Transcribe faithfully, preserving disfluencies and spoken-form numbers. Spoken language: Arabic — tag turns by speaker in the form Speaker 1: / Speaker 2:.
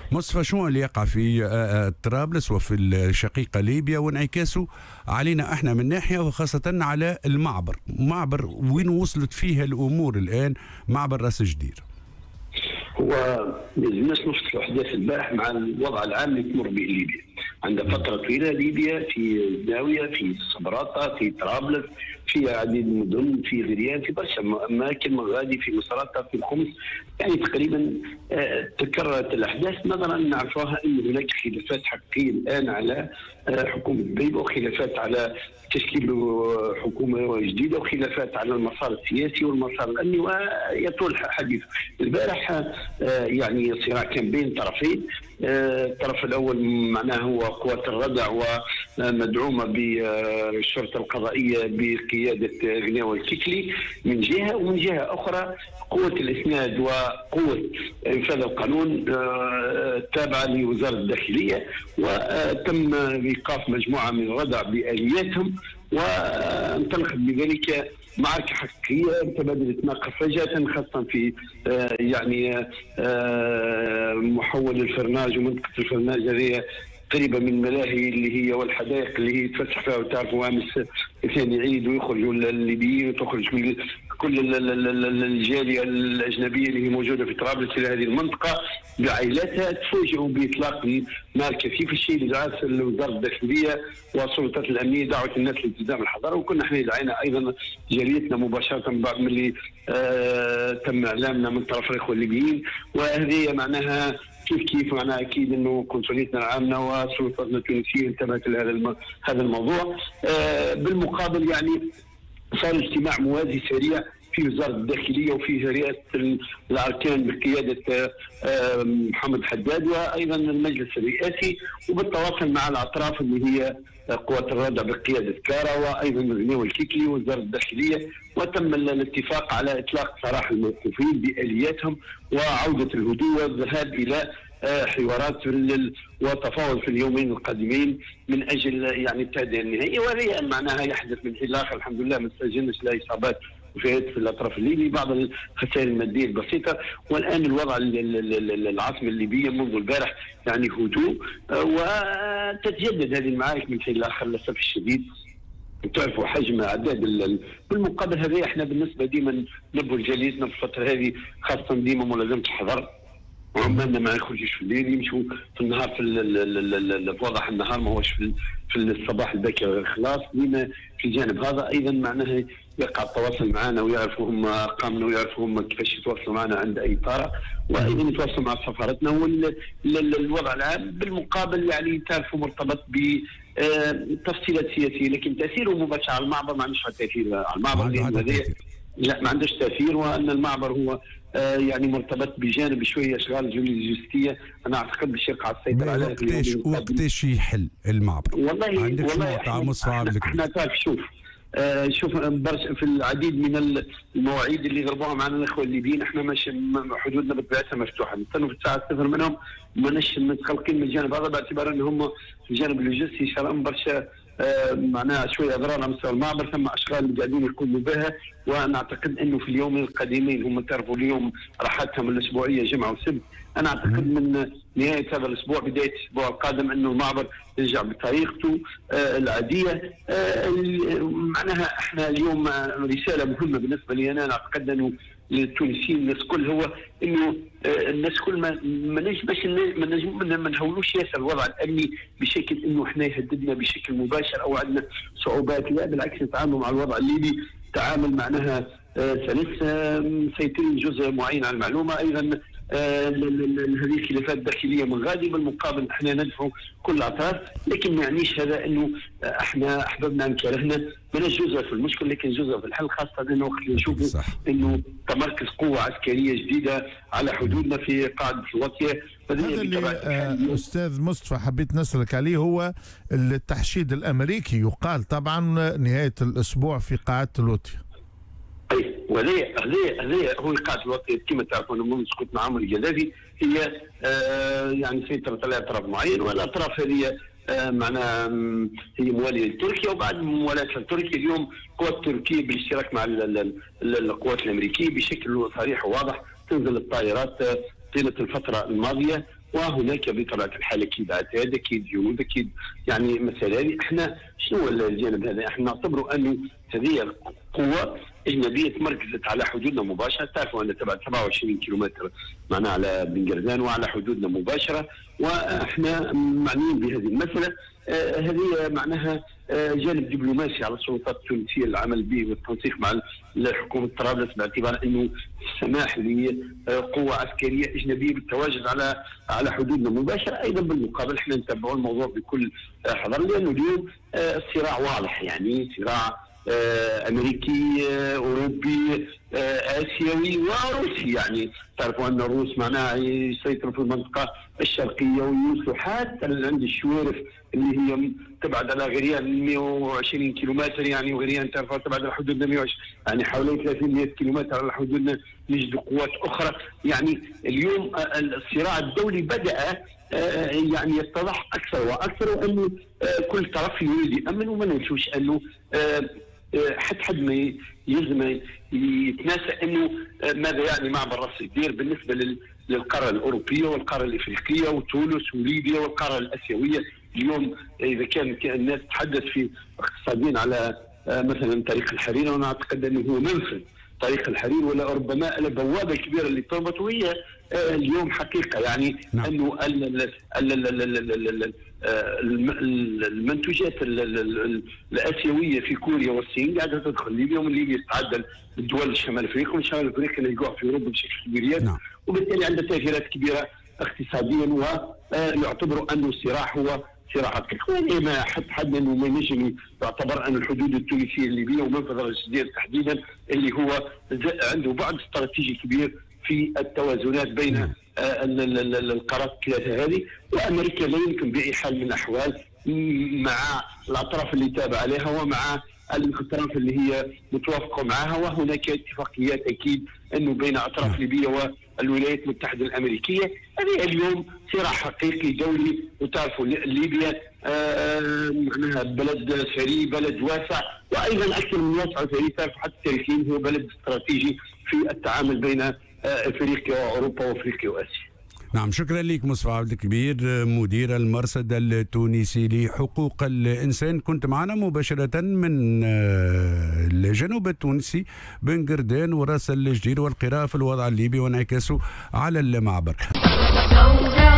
Speaker 1: مصطفى، شنو اللي يقع في طرابلس وفي الشقيقة ليبيا وانعكاسه علينا احنا من ناحية، وخاصة على المعبر، معبر وين وصلت فيها الأمور الآن، معبر راس جدير؟
Speaker 2: هو لازمناش نفس الاحداث البارح مع الوضع العام اللي تمر به ليبيا. عندها فتره طويله ليبيا في الزاويه، في صبراته، في طرابلس، في عديد من المدن، في غريان، في برشا اماكن، مغادي، في مصراته، في الخمس، يعني تقريبا آه تكررت الاحداث. نظرا نعرفوها ان هناك خلافات حقيقيه الان على آه حكومه بيبه، وخلافات على تشكيل حكومه جديده، وخلافات على المسار السياسي والمسار الامني، ويطول حديث. البارح آه يعني صراع كان بين طرفين. آه الطرف الاول معناه هو قوات الردع ومدعومه بالشرطه القضائيه بقياده غناوي الكيكلي من جهه، ومن جهه اخرى قوه الاسناد وقوه انفاذ القانون التابعه لوزاره الداخليه. وتم ايقاف مجموعه من الردع بالياتهم، وانطلقت بذلك معركه حقيقيه تبادلت ناقه فجاه، خاصه في آه يعني آه محول الفرناج ومنطقه الفرناج هذه قريبه من الملاهي اللي هي والحدائق اللي هي تفسح فيها، وتعرفوا امس ثاني عيد ويخرجوا الليبيين وتخرج كل الجاليه الاجنبيه اللي هي موجوده في طرابلس الى هذه المنطقه بعائلاتها، تفوجئوا باطلاق نار كثيف. الشيء اللي دعت وزاره الداخليه والسلطات الامنيه دعوه الناس لالتزام الحذر، وكنا احنا دعينا ايضا جاليتنا مباشره بعد ملي آه تم اعلامنا من طرف الاخوه الليبيين. وهذه معناها كيف كيف معناها اكيد انه قنصليتنا العامه وسلطاتنا التونسيه انتبهت لهذا هذا الموضوع. آه بالمقابل يعني صار اجتماع موازي سريع في وزاره الداخليه وفي رئاسه الاركان بقياده محمد حداد، وايضا المجلس الرئاسي، وبالتواصل مع الاطراف اللي هي قوات الردع بقياده كارا، وايضا غناوي الكيكلي ووزاره الداخليه. وتم الاتفاق على اطلاق سراح الموقوفين بالياتهم وعوده الهدوء والذهاب الى حوارات وتفاوض في اليومين القادمين من اجل يعني التهدئه النهائيه. وهذا معناها يحدث من حين الاخر الحمد لله ما سجلناش لا اصابات وفيات في الاطراف الليبي، بعض الخسائر الماديه البسيطه. والان الوضع العاصمه الليبيه منذ البارح يعني هدوء، وتتجدد هذه المعارك من حين لاخر للاسف الشديد. تعرفوا حجم اعداد بالمقابل هذا احنا بالنسبه ديما نبغوا جاليتنا في الفتره هذه خاصه ديما ملازمه الحذر، وعمالنا ما يخرجوش في الليل، يمشوا في النهار في وضح النهار، ما هوش في في الصباح الباكر خلاص. لما في الجانب هذا ايضا معناه يقع التواصل معنا ويعرفوا هم ارقامنا ويعرفوا هم كيفاش يتواصلوا معنا عند اي طارئ، وايضا يتواصلوا مع سفارتنا. والوضع العام بالمقابل يعني تعرفوا مرتبط بتفصيلات سياسيه، لكن تاثيره مباشر على المعبر ما عندوش تاثير على المعبر. لا ما عندوش تاثير، وان المعبر هو آه يعني مرتبط بجانب شويه اشغال جلوجستيه. انا اعتقد باش يقع السيطره على
Speaker 1: وقتاش وقتاش يحل المعبر؟
Speaker 2: والله
Speaker 1: عندك
Speaker 2: والله
Speaker 1: احنا,
Speaker 2: احنا, احنا تعرف شوف آه شوف في العديد من المواعيد اللي غربوها معنا الاخوه الليبيين، احنا ماشي حدودنا بطبيعتها مفتوحه، نستنوا في الساعه صفر منهم ماناش متقلقين من الجانب هذا، باعتبار ان هم في الجانب اللوجستي شرم برشا آه معناها شويه اضرار على مستوى المعبر، ثم اشغال اللي قاعدين يقوموا بها. ونعتقد انه في اليومين القادمين هم تعرفوا اليوم راحتهم الاسبوعيه جمعه وسبت، انا اعتقد من نهايه هذا الاسبوع بدايه الاسبوع القادم انه المعبر يرجع بطريقته آه العاديه. آه معناها احنا اليوم رساله مهمه بالنسبه لي انا، اعتقد انه للتونسيين الناس كل هو انه آه الناس كل ما ما نجمش ما ما نحاولوش ياسر الوضع الامني بشكل انه احنا يهددنا بشكل مباشر او عندنا صعوبات، لا بالعكس نتعامل مع الوضع الليبي تعامل معناها آه سلس، آه مسيطرين جزء معين على المعلومه. ايضا آه هذه الخلافات الداخليه من غادي، بالمقابل احنا ندفعوا كل الاطراف، لكن ما يعنيش هذا انه احنا احببنا ان كرهنا، ماناش جزء في المشكل لكن جزء في الحل، خاصه انه وقت اللي نشوفوا انه تمركز قوه عسكريه جديده على حدودنا في قاعده الوطيه.
Speaker 3: هذا اللي آه استاذ مصطفى حبيت نسالك عليه هو التحشيد الامريكي، يقال طبعا نهايه الاسبوع في قاعده الوطيه.
Speaker 2: اي وهذه هذه هذه هو قاعده الوطيه كما تعرفون منذ سقوط معمر القذافي هي آه يعني سيطرت على اطراف معين، والاطراف هذه آه معناها هي مواليه لتركيا، وبعد موالاتها لتركيا اليوم القوات التركيه بالاشتراك مع القوات الامريكيه بشكل صريح وواضح تنزل الطائرات طيله الفتره الماضيه وهناك بطبيعه الحال اكيد عتاد، اكيد جنود، اكيد يعني مثلا احنا شنو الجانب هذا؟ احنا نعتبروا انه هذه قوه اجنبيه تمركزت على حدودنا مباشره، تعرفوا ان تبعد سبعة وعشرين كيلومتر معنا على بن قردان وعلى حدودنا مباشره، واحنا معنيين بهذه المساله. آه هذه معناها آه جانب دبلوماسي على السلطات التونسيه العمل به والتنسيق مع حكومه طرابلس، باعتبار انه السماح لقوه عسكريه اجنبيه بالتواجد على على حدودنا مباشره. ايضا بالمقابل احنا نتبعوا الموضوع بكل حذر، لانه اليوم آه الصراع واضح، يعني صراع آه امريكي آه اوروبي آه اسيوي وروسي. يعني تعرفوا ان الروس معناها يسيطروا في المنطقه الشرقيه ويوصلوا حتى عند الشوارف اللي هي تبعد على غريان مئة وعشرين كيلومتر، يعني وغريان تعرفوا تبعد على حدودنا مئة وعشرين، يعني حوالي ثلاثمئة كيلومتر على حدودنا نجد قوات اخرى. يعني اليوم آه الصراع الدولي بدا آه يعني يتضح اكثر واكثر، وانه آه كل طرف يريد يامن. وما ننسوش انه آه حتى حد ما يلزم يتناسى انه ماذا يعني معبر راس الدير بالنسبه للقاره الاوروبيه والقاره الافريقيه وتونس وليبيا والقاره الاسيويه. اليوم اذا كان الناس تتحدث في اقتصاديين على مثلا طريق الحرير، وانا اعتقد انه هو منفذ طريق الحرير ولا ربما البوابه الكبيره اللي تربط، وهي اليوم حقيقه يعني نعم. انه المنتوجات الاسيويه في كوريا والصين قاعده تدخل ليبيا، ومن ليبيا تتعدى الدول الشمال افريقيا، ومن شمال افريقيا يلقوها في اوروبا بشكل كبير، نعم. وبالتالي عندها تاثيرات كبيره اقتصاديا، ويعتبروا انه الصراع هو صراع حقيقي. يعني ما حد حد انه ما نجم يعتبر ان الحدود التونسيه الليبيه ومنفذ راس الدير تحديدا اللي هو عنده بعد استراتيجي كبير في التوازنات بين نعم. القارات الثلاثه هذه، وامريكا لا يمكن باي حال من الاحوال مع الاطراف اللي تابع عليها ومع الاطراف اللي هي متوافقه معها، وهناك اتفاقيات اكيد انه بين اطراف ليبيا والولايات المتحده الامريكيه. هذه اليوم صراع حقيقي دولي، وتعرفوا ليبيا آه معناها بلد ثري، بلد واسع، وايضا اكثر من واسع ثري، تعرفوا حتى تاريخيا هو بلد استراتيجي في التعامل بين افريقيا واوروبا وافريقيا واسيا.
Speaker 1: نعم، شكرا لك مصطفى عبد الكبير، مدير المرصد التونسي لحقوق الإنسان، كنت معنا مباشرة من الجنوب التونسي بن قردان وراس الجدير والقراءة في الوضع الليبي وانعكاسه على المعبر.